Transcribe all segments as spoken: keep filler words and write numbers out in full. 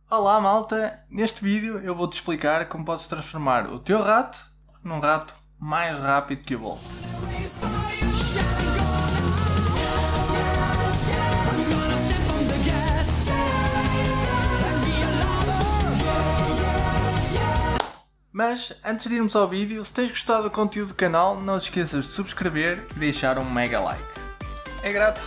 Olá malta, neste vídeo eu vou-te explicar como podes transformar o teu rato num rato mais rápido que o Bolt. Mas antes de irmos ao vídeo, se tens gostado do conteúdo do canal, não te esqueças de subscrever e deixar um mega like. É grátis.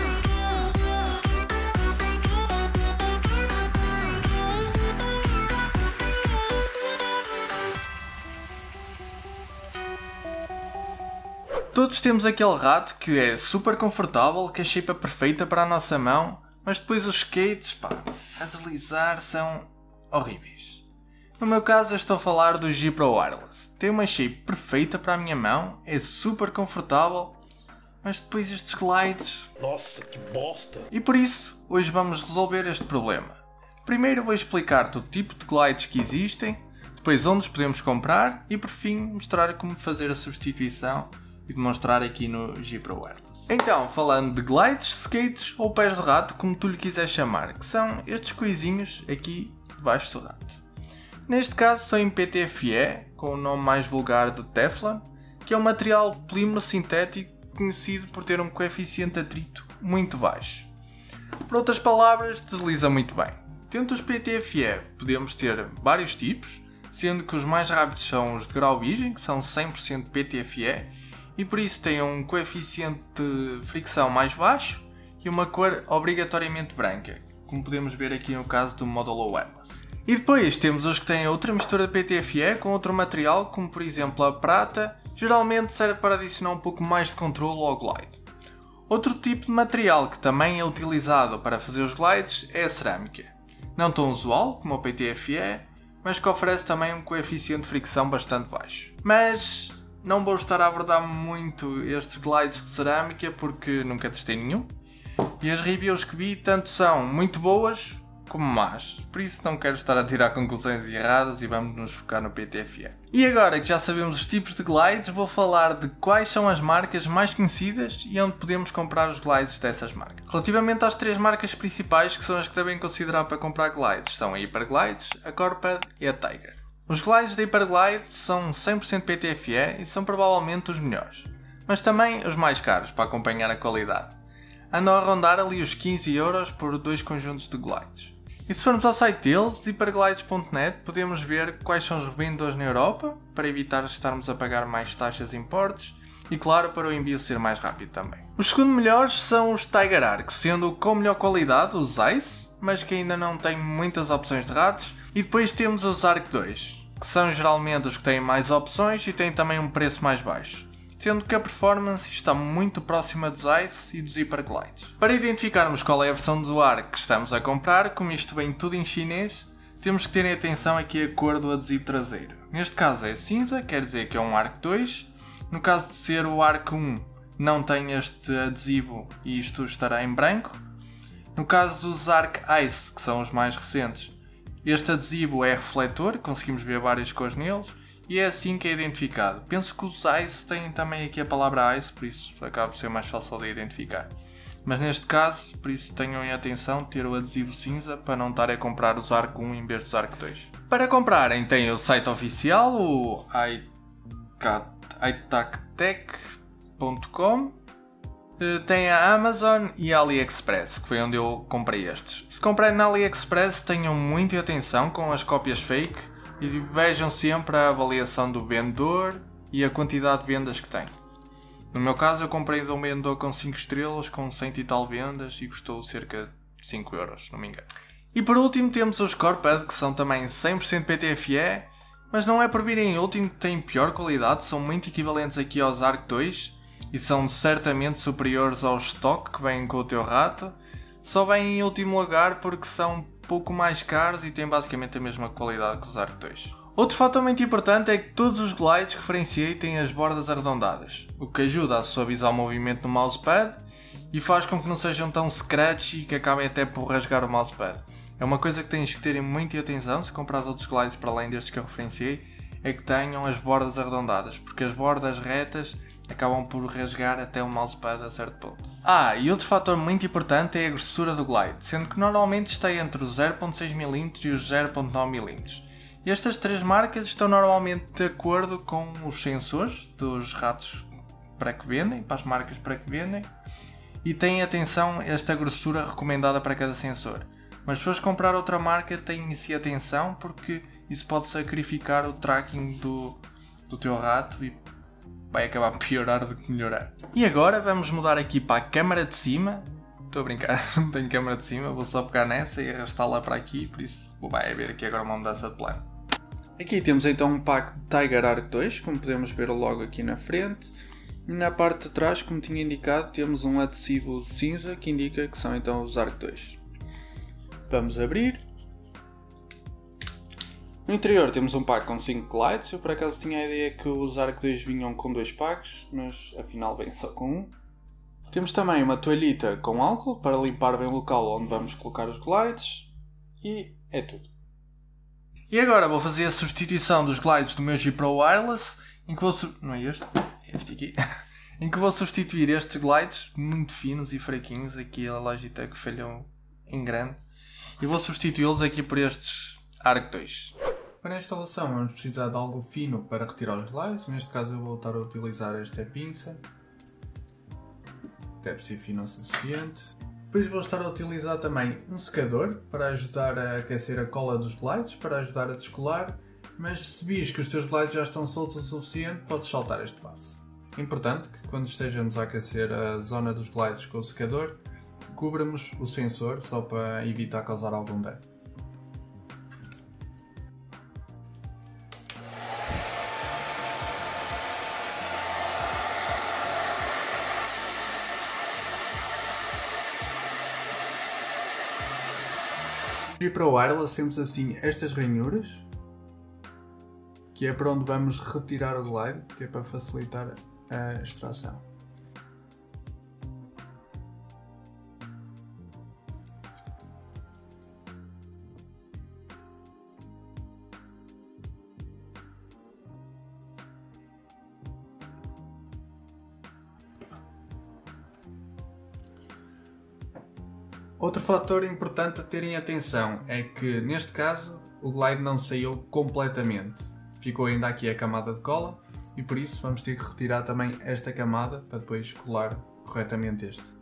Todos temos aquele rato que é super confortável, que a shape é perfeita para a nossa mão, mas depois os skates, pá, a deslizar são horríveis. No meu caso eu estou a falar do G Pro Wireless. Tem uma shape perfeita para a minha mão, é super confortável, mas depois estes glides... Nossa, que bosta! E por isso, hoje vamos resolver este problema. Primeiro vou explicar-te o tipo de glides que existem, depois onde os podemos comprar e por fim mostrar como fazer a substituição e demonstrar aqui no G Pro Wireless. Então, falando de glides, skates ou pés de rato, como tu lhe quiseres chamar, que são estes coisinhos aqui debaixo do rato. Neste caso são em P T F E, com o nome mais vulgar de Teflon, que é um material polímero sintético conhecido por ter um coeficiente de atrito muito baixo. Por outras palavras, desliza muito bem. Dentro dos P T F E podemos ter vários tipos, sendo que os mais rápidos são os de grau virgem, que são cem por cento P T F E, e por isso têm um coeficiente de fricção mais baixo e uma cor obrigatoriamente branca, como podemos ver aqui no caso do Modulo Wireless. E depois temos os que têm outra mistura de P T F E com outro material, como por exemplo a prata, geralmente serve para adicionar um pouco mais de controle ao glide. Outro tipo de material que também é utilizado para fazer os glides é a cerâmica. Não tão usual como o P T F E, mas que oferece também um coeficiente de fricção bastante baixo. Mas não vou estar a abordar muito estes glides de cerâmica porque nunca testei nenhum. E as reviews que vi tanto são muito boas como más, por isso não quero estar a tirar conclusões erradas e vamos nos focar no P T F E. E agora que já sabemos os tipos de glides, vou falar de quais são as marcas mais conhecidas e onde podemos comprar os glides dessas marcas. Relativamente às três marcas principais que são as que devem considerar para comprar glides, são a Hyperglides, a Corpad e a Tiger. Os glides da Hyperglide são cem por cento P T F E e são provavelmente os melhores, mas também os mais caros para acompanhar a qualidade. Andam a rondar ali os quinze euros por dois conjuntos de glides. E se formos ao site deles, hyperglides ponto net, podemos ver quais são os revendedores na Europa, para evitar estarmos a pagar mais taxas de importes, e claro, para o envio ser mais rápido também. Os segundo melhores são os Tiger Arc, sendo com melhor qualidade os Ice, mas que ainda não têm muitas opções de ratos, e depois temos os Arc dois, que são geralmente os que têm mais opções e têm também um preço mais baixo, sendo que a performance está muito próxima dos Ice e dos Hyperglides. Para identificarmos qual é a versão do Arc que estamos a comprar, como isto vem tudo em chinês, temos que ter atenção aqui a cor do adesivo traseiro. Neste caso é cinza, quer dizer que é um Arc dois. No caso de ser o Arc um, não tem este adesivo e isto estará em branco. No caso dos Arc Ice, que são os mais recentes, este adesivo é refletor, conseguimos ver várias cores neles. E é assim que é identificado. Penso que os Ice têm também aqui a palavra Ice, por isso acaba por ser mais fácil de identificar. Mas neste caso, por isso tenham em atenção ter o adesivo cinza para não estarem a comprar os Arc um em vez dos Arc dois. Para comprarem tem o site oficial, o i tac tech ponto com. Tem a Amazon e a AliExpress, que foi onde eu comprei estes. Se comprarem na AliExpress, tenham muita atenção com as cópias fake. E vejam sempre a avaliação do vendedor e a quantidade de vendas que tem. No meu caso eu comprei de um vendedor com cinco estrelas, com cem e tal vendas e custou cerca de cinco euros, se não me engano. E por último temos os Corpad, que são também cem por cento P T F E, mas não é por virem em último que têm pior qualidade, são muito equivalentes aqui aos Arc dois e são certamente superiores ao stock que vêm com o teu rato, só vêm em último lugar porque são pouco mais caros e têm basicamente a mesma qualidade que os Arc dois. Outro fator muito importante é que todos os glides que referenciei têm as bordas arredondadas, o que ajuda a suavizar o movimento no mousepad e faz com que não sejam tão scratchy e que acabem até por rasgar o mousepad. É uma coisa que tens que ter muita atenção se compras outros glides para além destes que eu referenciei, é que tenham as bordas arredondadas, porque as bordas retas acabam por rasgar até o mousepad a certo ponto. Ah, e outro fator muito importante é a grossura do glide, sendo que normalmente está entre os zero ponto seis milímetros e os zero ponto nove milímetros. E estas três marcas estão normalmente de acordo com os sensores dos ratos para que vendem, para as marcas para que vendem, e têm atenção a esta grossura recomendada para cada sensor. Mas se fores comprar outra marca, tenha-se atenção, porque isso pode sacrificar o tracking do, do teu rato e vai acabar por piorar do que melhorar. E agora vamos mudar aqui para a câmara de cima. Estou a brincar, não tenho câmara de cima, vou só pegar nessa e arrastá-la para aqui, por isso vai haver aqui agora uma mudança de plano. Aqui temos então um pack de Tiger Arc dois, como podemos ver logo aqui na frente. E na parte de trás, como tinha indicado, temos um adesivo cinza que indica que são então os Arc dois. Vamos abrir. No interior temos um pack com cinco glides. Eu por acaso tinha a ideia que os Arc dois vinham com dois packs, mas afinal vem só com um. Temos também uma toalhita com álcool para limpar bem o local onde vamos colocar os glides. E é tudo. E agora vou fazer a substituição dos glides do meu G Pro Wireless, em que vou... Não é este? É este aqui. Em que vou substituir estes glides muito finos e fraquinhos. Aqui a Logitech falhou em grande. E vou substituí-los aqui por estes Arc dois. Para a instalação vamos precisar de algo fino para retirar os glides. Neste caso eu vou estar a utilizar esta pinça. Deve ser fino o suficiente. Depois vou estar a utilizar também um secador para ajudar a aquecer a cola dos glides, para ajudar a descolar. Mas se vires que os teus glides já estão soltos o suficiente, podes saltar este passo. Importante que quando estejamos a aquecer a zona dos glides com o secador, cobramos o sensor só para evitar causar algum dano. E para o wireless temos assim estas ranhuras, que é para onde vamos retirar o glide, que é para facilitar a extração. Outro fator importante a terem atenção é que, neste caso, o glide não saiu completamente. Ficou ainda aqui a camada de cola e por isso vamos ter que retirar também esta camada para depois colar corretamente este.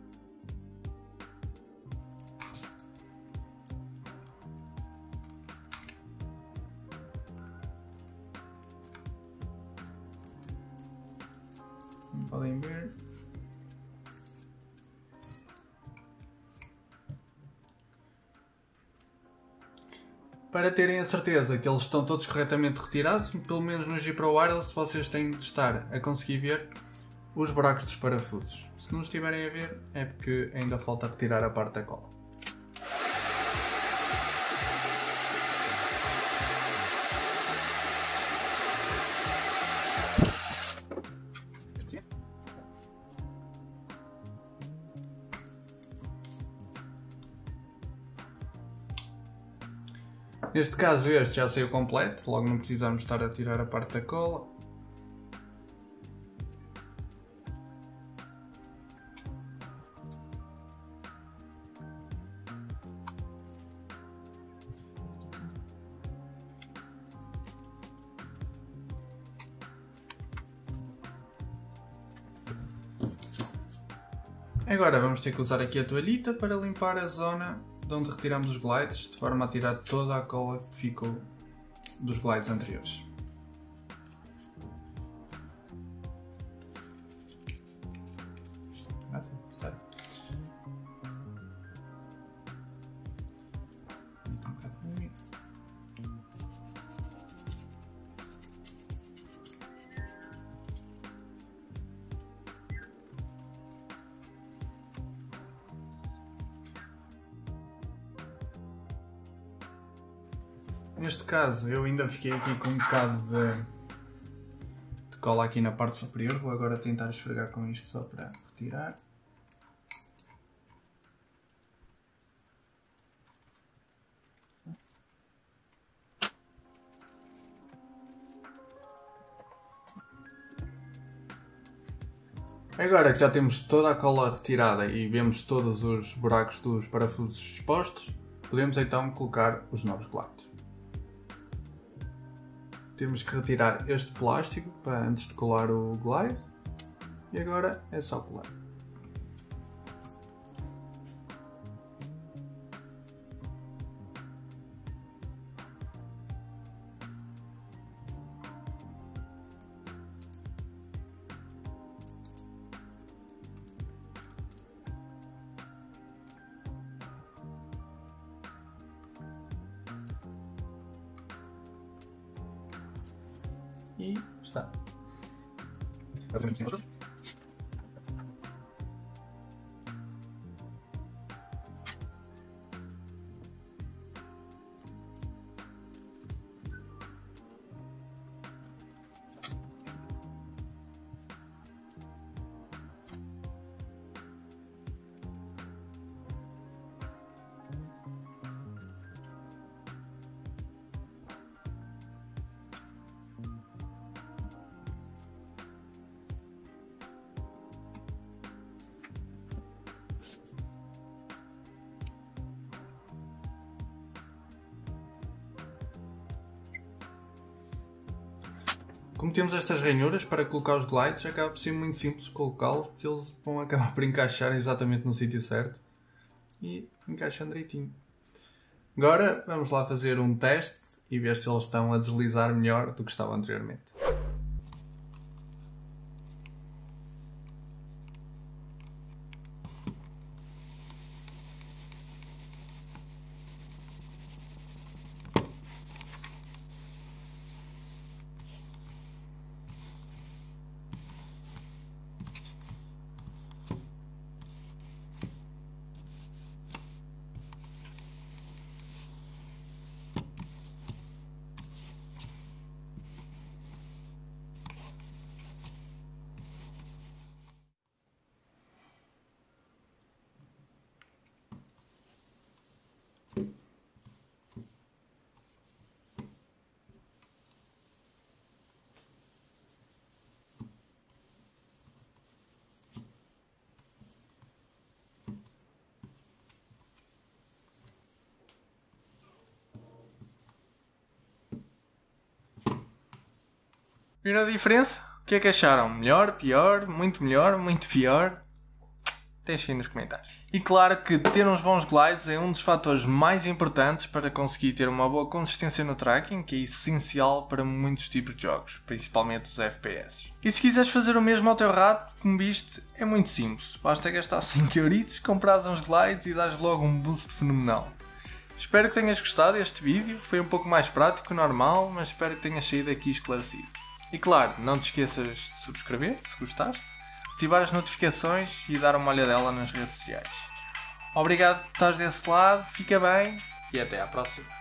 Como podem ver, para terem a certeza que eles estão todos corretamente retirados, pelo menos no G Pro Wireless vocês têm de estar a conseguir ver os buracos dos parafusos. Se não estiverem a ver, é porque ainda falta retirar a parte da cola. Neste caso este já saiu completo, logo não precisamos estar a tirar a parte da cola. Agora vamos ter que usar aqui a toalhita para limpar a zona de onde retiramos os glides, de forma a tirar toda a cola que ficou dos glides anteriores. Ah, sim, sério. Um bocado úmido. Neste caso eu ainda fiquei aqui com um bocado de, de cola aqui na parte superior, vou agora tentar esfregar com isto só para retirar. Agora que já temos toda a cola retirada e vemos todos os buracos dos parafusos expostos, podemos então colocar os novos glides. Temos que retirar este plástico para antes de colar o glide e agora é só colar. E está. Agora temos que Como temos estas ranhuras para colocar os glides, acaba por ser muito simples colocá-los porque eles vão acabar por encaixar exatamente no sítio certo e encaixam direitinho. Agora vamos lá fazer um teste e ver se eles estão a deslizar melhor do que estavam anteriormente. Viram a diferença? O que é que acharam? Melhor? Pior? Muito melhor? Muito pior? Deixem nos comentários. E claro que ter uns bons glides é um dos fatores mais importantes para conseguir ter uma boa consistência no tracking, que é essencial para muitos tipos de jogos, principalmente os F P S. E se quiseres fazer o mesmo ao teu rato, como viste, é muito simples. Basta gastar cinco euritos, comprares uns glides e dares logo um boost fenomenal. Espero que tenhas gostado deste vídeo, foi um pouco mais prático que o normal, mas espero que tenhas saído aqui esclarecido. E claro, não te esqueças de subscrever, se gostaste, ativar as notificações e dar uma olhadela nas redes sociais. Obrigado por estares desse lado, fica bem e até à próxima.